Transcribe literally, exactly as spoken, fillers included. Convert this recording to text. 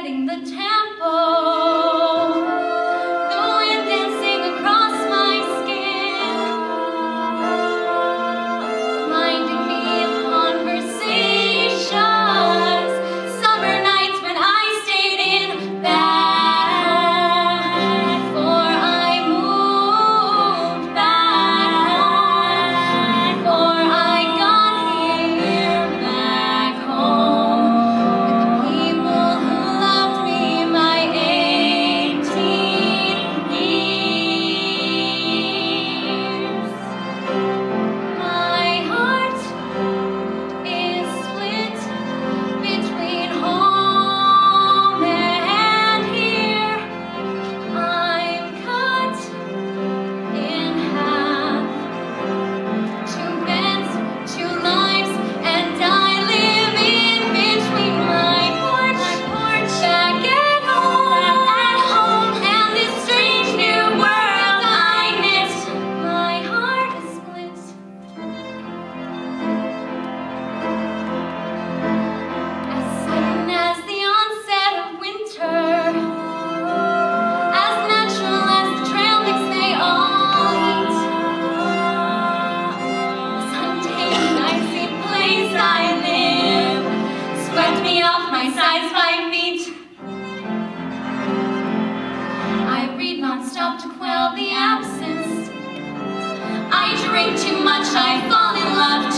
setting the tempo. The wind dancing across my skin, reminding me of conversations, summer nights when I stayed in bed before I moved back, before I got here back home with the people who loved me my eighteen years. My heart is split between home and here. I'm cut in half. Two beds, two lives, and I live in between my porch, back at home, and this strange new world I miss. My heart is split. As sudden as the onset of winter, as natural as the trail mix they all eat, this untamed, icy place I live swept me off my size five feet. I read non-stop to quell the absence. I drink too much, I fall in love